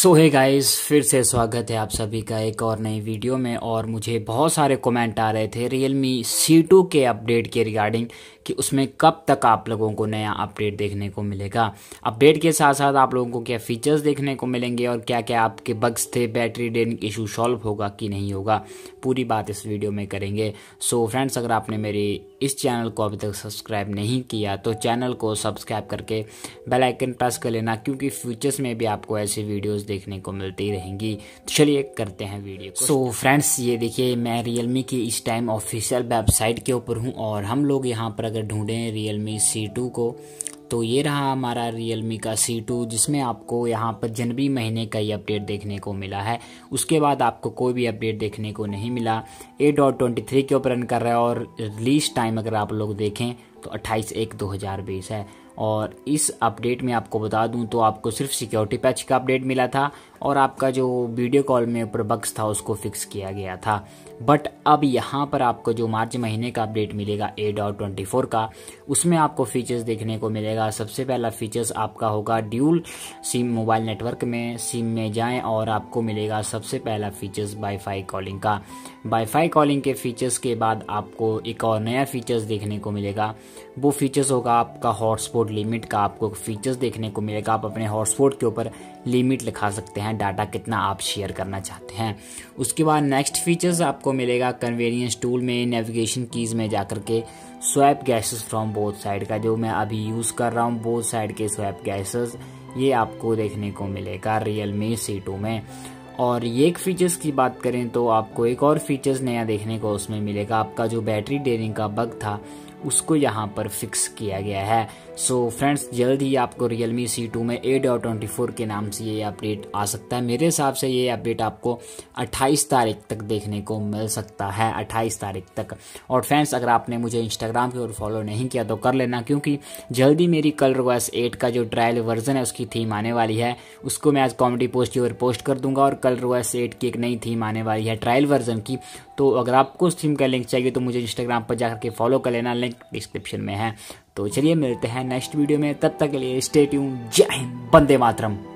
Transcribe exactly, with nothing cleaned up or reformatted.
सो है गाइस, फिर से स्वागत है आप सभी का एक और नई वीडियो में। और मुझे बहुत सारे कमेंट आ रहे थे Realme सी टू के अपडेट के रिगार्डिंग कि उसमें कब तक आप लोगों को नया अपडेट देखने को मिलेगा। अपडेट के साथ साथ आप लोगों को क्या फीचर्स देखने को मिलेंगे और क्या क्या आपके बग्स थे, बैटरी ड्रेनिंग इशू सॉल्व होगा कि नहीं होगा, पूरी बात इस वीडियो में करेंगे। सो फ्रेंड्स, अगर आपने मेरी इस चैनल को अभी तक सब्सक्राइब नहीं किया तो चैनल को सब्सक्राइब करके बेल आइकन प्रेस कर लेना, क्योंकि फ्यूचर्स में भी आपको ऐसी वीडियोस देखने को मिलती रहेंगी। तो चलिए करते हैं वीडियो को। सो फ्रेंड्स, ये देखिए मैं Realme की इस टाइम ऑफिशियल वेबसाइट के ऊपर हूँ और हम लोग यहाँ पर अगर ढूंढें Realme सी टू को तो ये रहा हमारा Realme का सी टू, जिसमें आपको यहाँ पर जनवरी महीने का ही अपडेट देखने को मिला है। उसके बाद आपको कोई भी अपडेट देखने को नहीं मिला। एट डॉट ट्वेंटी थ्री के ऊपर रन कर रहा है और रिलीज टाइम अगर आप लोग देखें तो अट्ठाईस एक दो हज़ार बीस है। और इस अपडेट में आपको बता दूं तो आपको सिर्फ सिक्योरिटी पैच का अपडेट मिला था और आपका जो वीडियो कॉल में ऊपर बग्स था उसको फिक्स किया गया था। बट अब यहाँ पर आपको जो मार्च महीने का अपडेट मिलेगा एट डॉट ट्वेंटी फोर का, उसमें आपको फीचर्स देखने को मिलेगा। सबसे पहला फीचर्स आपका होगा ड्यूल सिम मोबाइल नेटवर्क में सिम में जाएं और आपको मिलेगा सबसे पहला फीचर्स वाईफाई कॉलिंग का। वाईफाई कॉलिंग के फीचर्स के बाद आपको एक और नया फीचर्स देखने को मिलेगा। वो फीचर्स होगा आपका हॉटस्पॉट लिमिट का। आपको फीचर्स देखने को मिलेगा, आप अपने हॉटस्पॉट के ऊपर लिमिट लिखा सकते हैं, डाटा कितना आप शेयर करना चाहते हैं। उसके बाद नेक्स्ट फीचर्स आपको मिलेगा कन्वीनियंस टूल में नेविगेशन कीज में जाकर के स्वैप गैसेस फ्रॉम बोथ साइड का, जो मैं अभी यूज कर रहा हूँ बोथ साइड के स्वैप गैसेस, ये आपको देखने को मिलेगा Realme सी टू में। और ये एक फीचर्स की बात करें तो आपको एक और फीचर्स नया देखने को उसमें मिलेगा। आपका जो बैटरी ड्रेनिंग का बग था उसको यहाँ पर फिक्स किया गया है। सो फ्रेंड्स, जल्द ही आपको Realme सी टू में एट डॉट ट्वेंटी फोर के नाम से ये अपडेट आ सकता है। मेरे हिसाब से ये अपडेट आपको अट्ठाईस तारीख तक देखने को मिल सकता है, अट्ठाईस तारीख तक। और फ्रेंड्स, अगर आपने मुझे इंस्टाग्राम पे और फॉलो नहीं किया तो कर लेना, क्योंकि जल्दी मेरी कलरओएस एट का जो ट्रायल वर्जन है उसकी थीम आने वाली है। उसको मैं आज कॉमेडी पोस्ट की ओर पोस्ट कर दूंगा और कलरओएस एट की एक नई थीम आने वाली है ट्रायल वर्जन की। तो अगर आपको उस थीम का लिंक चाहिए तो मुझे इंस्टाग्राम पर जाकर के फॉलो कर लेना, लिंक डिस्क्रिप्शन में है। तो चलिए मिलते हैं नेक्स्ट वीडियो में, तब तक के लिए स्टे ट्यून। जय हिंद, वंदे मातरम।